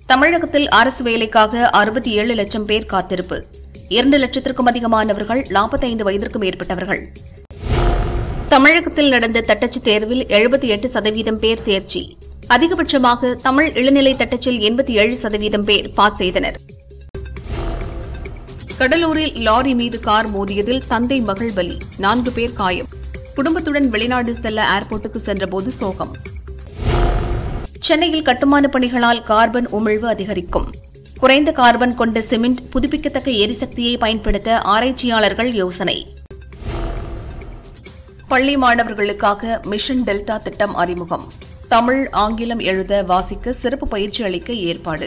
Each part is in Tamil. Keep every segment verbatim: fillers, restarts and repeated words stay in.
தமிழகத்தில் அரசு வேலைக்காக அறுபத்தி ஏழு லட்சம் பேர் காத்திருப்பு. இரண்டு லட்சத்திற்கும் அதிகமானவர்கள் நாற்பத்தைந்து வயதிற்கு மேற்பட்டவர்கள். தமிழகத்தில் நடந்த தட்டச்சு தேர்வில் எழுபத்தி எட்டு சதவீதம் பேர் தேர்ச்சி. அதிகபட்சமாக தமிழ் இளநிலை தட்டச்சில் எண்பத்தி ஏழு சதவீதம் பேர் பாஸ் செய்தனர். கடலூரில் லாரி மீது கார் மோதியதில் தந்தை மகள் பலி, நான்கு பேர் காயம். குடும்பத்துடன் வெளிநாடு செல்ல ஏர்போர்ட்டுக்கு சென்றபோது சோகம். சென்னையில் கட்டுமான பணிகளால் கார்பன் உமிழ்வு அதிகரிக்கும். குறைந்த கார்பன் கொண்ட சிமெண்ட், புதுப்பிக்கத்தக்க எரிசக்தியை பயன்படுத்த ஆராய்ச்சியாளர்கள் யோசனை. பள்ளி மாணவர்களுக்காக மிஷன் டெல்டா திட்டம் அறிமுகம். தமிழ், ஆங்கிலம் எழுத, வாசிக்க சிறப்பு பயிற்சி அளிக்க ஏற்பாடு.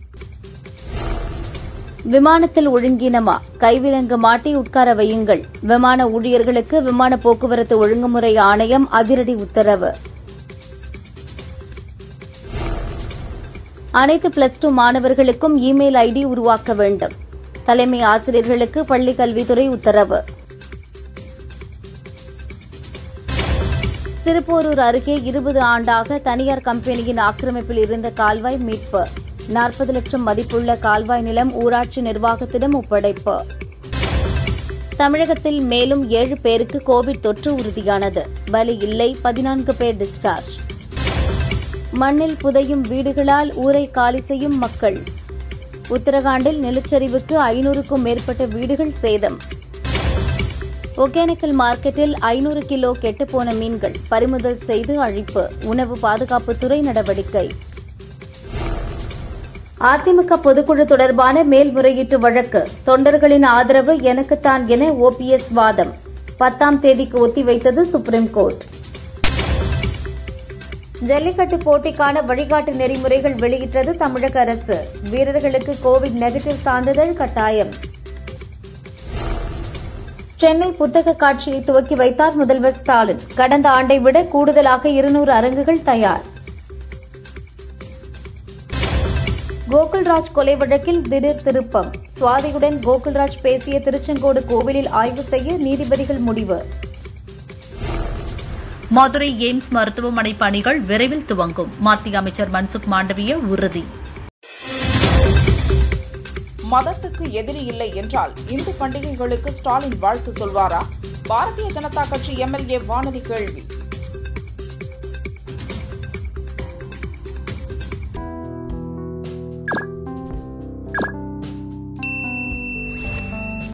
விமானத்தில் ஒழுங்கினமா? கைவிலங்கு மாட்டி உட்கார வையுங்கள். விமான ஊழியர்களுக்கு விமான போக்குவரத்து ஒழுங்குமுறை ஆணையம் அதிரடி உத்தரவு. அனைத்து பிளஸ் டூ மாணவர்களுக்கும் இமெயில் ஐடி உருவாக்க வேண்டும். தலைமை ஆசிரியர்களுக்கு பள்ளிக் கல்வித்துறை உத்தரவு. திருப்போரூர் அருகே இருபது ஆண்டாக தனியார் கம்பெனியின் ஆக்கிரமிப்பில் இருந்த கால்வாய் மீட்பு. நாற்பது லட்சம் மதிப்புள்ள கால்வாய் நிலம் ஊராட்சி நிர்வாகத்திடம் ஒப்படைப்பு. தமிழகத்தில் மேலும் ஏழு பேருக்கு கோவிட் தொற்று உறுதியானது. பலி இல்லை, பதினான்கு பேர் டிஸ்சார்ஜ். மண்ணில் புதையும் வீடுகளால் ஊரை காலி செய்யும் மக்கள். உத்தரகாண்டில் நிலச்சரிவுக்கு ஐநூறுக்கும் மேற்பட்ட வீடுகள் சேதம். ஒகேனக்கல் மார்க்கெட்டில் ஐநூறு கிலோ கெட்டுப்போன மீன்கள் பறிமுதல் செய்து அழிப்பு. உணவு பாதுகாப்புத்துறை நடவடிக்கை. அதிமுக பொதுக்குழு தொடர்பான மேல்முறையீட்டு வழக்கு. தொண்டர்களின் ஆதரவு எனக்குத்தான் என ஓபிஎஸ் வாதம். பத்தாம் தேதிக்கு ஒத்திவைத்தது சுப்ரீம் கோர்ட். ஜல்லிக்கட்டு போட்டிக்கான வழிகாட்டு நெறிமுறைகள் வெளியிட்டது தமிழக அரசு. வீரர்களுக்கு கோவிட் நெகட்டிவ் சான்றிதழ் கட்டாயம். சென்னை புத்தக காட்சியை துவக்கி வைத்தார் முதல்வர் ஸ்டாலின். கடந்த ஆண்டை விட கூடுதலாக இருநூறு அரங்குகள் தயார். கோகுல்ராஜ் கொலை வழக்கில் திடீர் திருப்பம். சுவாதியுடன் கோகுல்ராஜ் பேசிய திருச்செங்கோடு கோவிலில் ஆய்வு செய்ய நீதிபதிகள் முடிவு. மதுரை எய்ம்ஸ் மருத்துவமனை பணிகள் விரைவில் துவங்கும். மத்திய அமைச்சர் மன்சுக் மாண்டவிய உறுதி. மதத்துக்கு எதிரி இல்லை என்றால் இந்து பண்டிகைகளுக்கு ஸ்டாலின் வாழ்த்து சொல்வாரா? பாரதிய ஜனதா கட்சி எம்எல்ஏ வானதி கேள்வி.